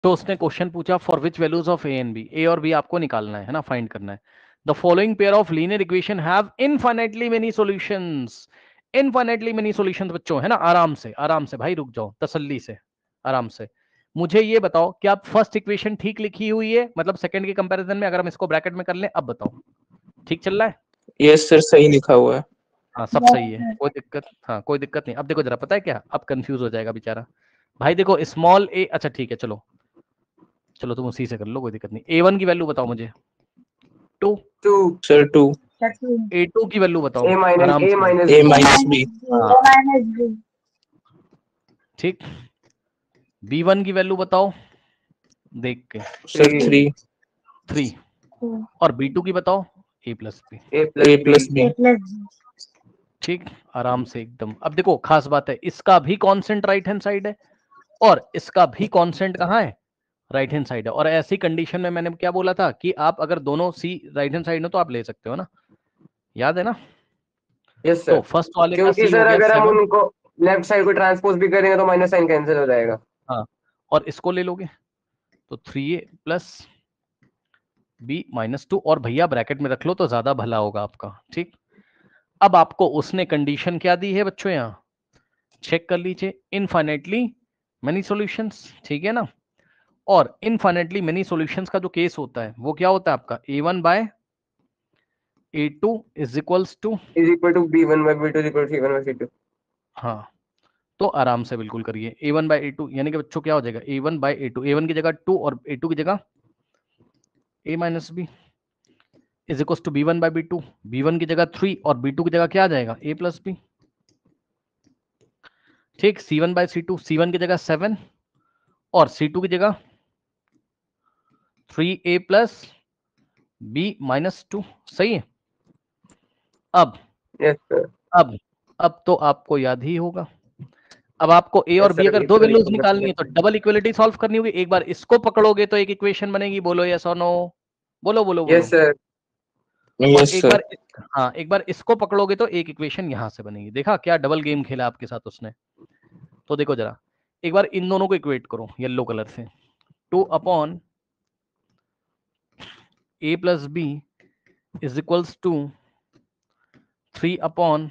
तो उसने क्वेश्चन पूछा for which values of A and B, A और बी आपको निकालना है ना, फाइंड करना है। The following pair of linear equation have infinitely many solutions. Infinitely many solutions बच्चों, है ना, आराम से भाई, रुक जाओ, तसल्ली से, आराम से। मुझे ये बताओ कि आप फर्स्ट इक्वेशन ठीक लिखी हुई है, मतलब सेकंड के कंपैरिजन में, अगर हम इसको ब्रैकेट में कर लें, अब बताओ ठीक चल रहा है? यस सर, सही लिखा हुआ है। हाँ सब सही है, कोई दिक्कत, हाँ कोई दिक्कत नहीं। अब देखो जरा, पता है क्या, अब कंफ्यूज हो जाएगा बेचारा भाई। देखो स्मॉल ए, अच्छा ठीक है, चलो चलो तुम उसी से कर लो, कोई दिक्कत नहीं। ए वन की वैल्यू बताओ मुझे, 2। Two sir 2। ए टू की वैल्यू बताओ ए माइनस आराम ए से, माइनस ए माइनस बी। हाँ ठीक। बी वन की वैल्यू बताओ देख के, सर 3। 3। और बी टू की बताओ, A plus B. A A plus plus B. ठीक, आराम से एकदम। अब देखो खास बात है, इसका भी कांस्टेंट राइट हैंड साइड है और इसका भी कांस्टेंट कहाँ है, राइट हैंड साइड है। और ऐसी कंडीशन में मैंने क्या बोला था कि आप अगर दोनों सी राइट हैंड साइड हो तो आप ले सकते हो ना, याद है ना? यस तो सर, फर्स्ट वाले का क्योंकि सी हो सर गया अगर हम 7। उनको लेफ्ट साइड को ट्रांसपोज भी करेंगे तो माइनस साइन कैंसिल हो जाएगा। हाँ, और इसको ले लोगे तो 3a प्लस बी माइनस 2, और भैया ब्रैकेट में रख लो तो ज्यादा भला होगा आपका। ठीक, अब आपको उसने कंडीशन क्या दी है बच्चों, यहाँ चेक कर लीजिए, इनफाइनाइटली मेनी सॉल्यूशंस, ठीक है ना। और इनफाइनाइटली मेनी सॉल्यूशंस का जो केस होता है वो क्या होता है आपका, a1 by a2 is equals to, is equal to b1 by b2 is equal to c1 by c2। हाँ तो आराम से बिल्कुल करिए, a1 बाय a2 यानी कि बच्चों क्या हो जाएगा, a1 बाय a2, a1 की जगह 2 और a2 की जगह a minus B is equal to b1 by b2, b1 की जगह 3 और b2 की जगह क्या आ जाएगा, a प्लस बी। ठीक, c1 बाय c2, c1 की जगह 7 और c2 की जगह 3a प्लस b माइनस 2, सही है। अब यस सर, अब तो आपको याद ही होगा, अब आपको ए और यस बी सर, अगर इस दो तरीके वैल्यूज से निकालनी है तो डबल इक्वलिटी सॉल्व करनी होगी। एक बार इसको पकड़ोगे तो एक इक्वेशन बनेगी, बोलो यस और नो, बोलो बोलो बोलो। यस सर, और यस एक सर। बार हाँ, एक बार इसको पकड़ोगे तो एक इक्वेशन यहां से बनेगी। देखा क्या डबल गेम खेला आपके साथ उसने। तो देखो जरा, एक बार इन दोनों को इक्वेट करो येलो कलर से, 2 upon A plus B is equals to 3 upon,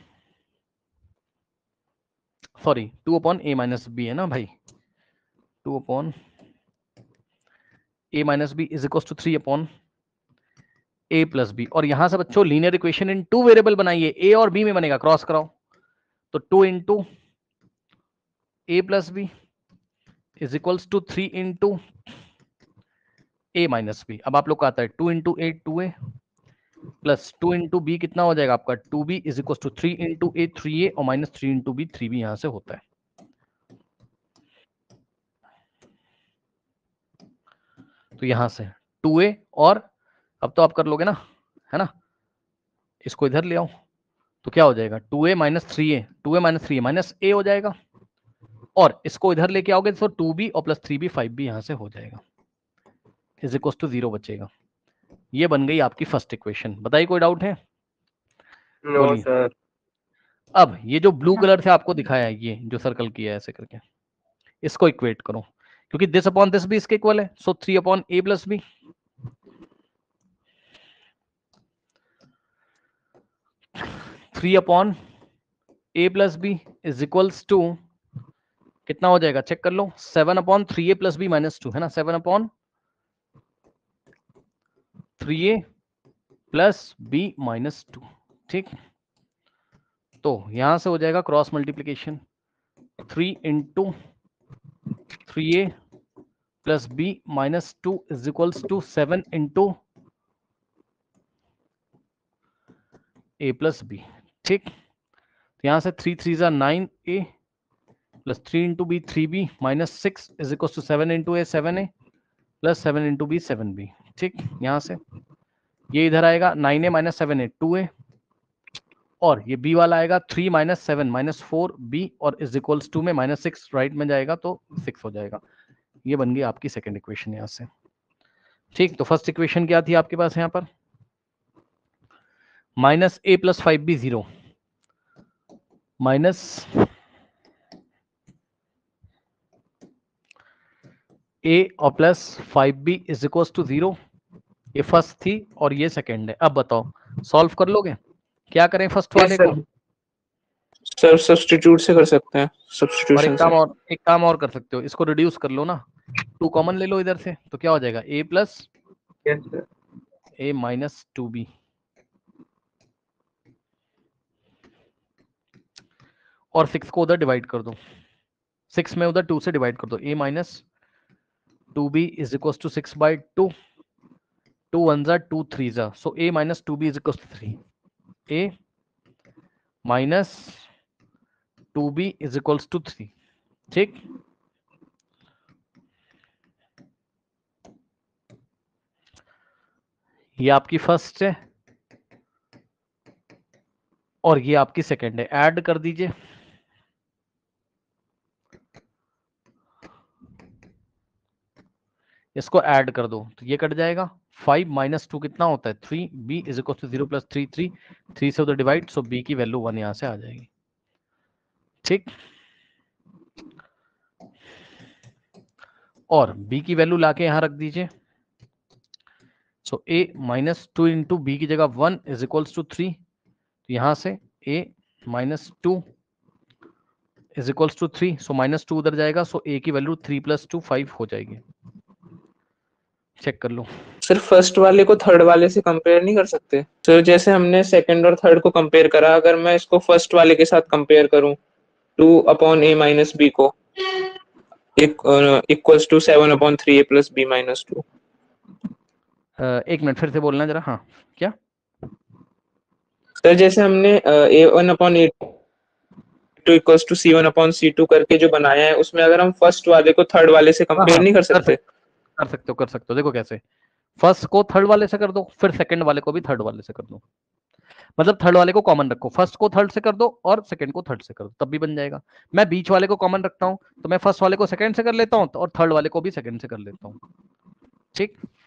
sorry 2 upon A minus B है ना भाई, 2 upon A minus B is equal to 3 upon A plus B. और यहां से बच्चों लीनियर इक्वेशन इन 2 वेरिएबल बनाइए, ए और बी में बनेगा, क्रॉस कराओ तो 2 into A plus B is equals to 3 into A minus B. अब आप लोग का आता है 2 into A 2a plus 2 into B कितना हो जाएगा आपका 2b is equal to 3 into A 3a और माइनस 3 इंटू बी 3b यहां से होता है। तो यहां से 2a, और अब तो आप कर लोगे ना, है ना, इसको इधर ले आओ तो क्या हो जाएगा 2a minus 3a, 2a minus 3a minus a हो जाएगा, और इसको इधर लेके आओगे तो 2b और प्लस 3b 5b यहां से हो जाएगा, इज इक्वल टू 0 बचेगा। ये बन गई आपकी फर्स्ट इक्वेशन। बताइए कोई डाउट है? नो बोलिए। सर, अब ये जो ब्लू कलर से आपको दिखाया है, ये जो सर्कल किया है ऐसे करके, इसको इक्वेट करो, क्योंकि दिस अपॉन दिस भी इसके इक्वल है, so 3 upon A plus B. 3 upon A plus B is equals to कितना हो जाएगा, चेक कर लो, 7 upon 3a plus B minus 2, है ना, 7 upon 3a plus B minus 2। ठीक, तो यहां से हो जाएगा cross multiplication, 3 into 3a plus B minus 2 is equals to 7 into A plus B. ठीक, तो यहां से 3 3 जा 9a plus 3 into B 3b minus 6 is equal to 7 into A 7a plus 7 into B 7b। ठीक, यहां से ये इधर आएगा 9a माइनस 7a 2a, और ये बी वाला आएगा 3 माइनस 7 माइनस 4b और इज इक्वल्स टू में माइनस 6 राइट में जाएगा तो 6 हो जाएगा। ये बन गई आपकी सेकंड इक्वेशन यहां से। ठीक, तो फर्स्ट इक्वेशन क्या थी आपके पास यहाँ पर, minus A plus 5b 0 minus A और plus 5b is equal to 0। ये फर्स्ट थी और ये सेकंड है। अब बताओ सॉल्व कर लोगे? क्या करें फर्स्ट यस वाले सर। को? सर सब्स्टिट्यूट से कर सकते हैं, और सब्स्टिट्यूशन से। एक काम और कर सकते हो, इसको रिड्यूस कर लो ना, 2 कॉमन ले लो इधर से, तो क्या हो जाएगा a plus yes sir. a minus 2b, और 6 को उधर डिवाइड कर दो, 6 में उधर 2 से डिवाइड कर दो, a minus 2b is equal to 6/2, 2 1 जा 2 3 जा, so a minus 2b is equal to 3, a minus 2b is equal to 3। ठीक, ये आपकी फर्स्ट है और ये आपकी सेकंड है। ऐड कर दीजिए, इसको ऐड कर दो तो ये कट जाएगा। 5 माइनस 2 कितना होता है 3, b is equal to 0 plus 3 3, 3 से उधर डिवाइड, सो b की वैल्यू 1 यहां से आ जाएगी। ठीक, और b की वैल्यू लाके यहां रख दीजिए, so a minus 2 into B की जगह 1 इज इक्वल टू 3, तो यहां से a minus 2 is equal to 3, so minus 2 उधर जाएगा, सो a की वैल्यू 3 प्लस 2 5 हो जाएगी। चेक कर लो। सर फर्स्ट वाले को थर्ड वाले से कंपेयर नहीं कर सकते? सर जैसे हमने सेकंड और थर्ड को कंपेयर करा, अगर मैं इसको फर्स्ट वाले के साथ कंपेयर करूं 2/a माइनस b को, equals to 7/3a plus b minus 2। एक मिनट फिर से बोलना जरा। हाँ क्या? सर जैसे हमने a1/a2 इक्वल्स टू c1/c2 करके जो बनाया है, उसमें अगर हम फर्स्ट वाले को थर्ड वाले से कंपेयर हाँ, नहीं कर सकते? कर सकते हो। देखो कैसे, फर्स्ट को थर्ड वाले से कर दो, फिर सेकंड वाले को भी थर्ड वाले से कर दो, मतलब थर्ड वाले को कॉमन रखो, फर्स्ट को थर्ड से कर दो और सेकंड को थर्ड से कर दो, तब भी बन जाएगा। मैं बीच वाले को कॉमन रखता हूं, तो मैं फर्स्ट वाले को सेकंड से कर लेता हूं और थर्ड वाले को भी सेकंड से कर लेता हूं। ठीक,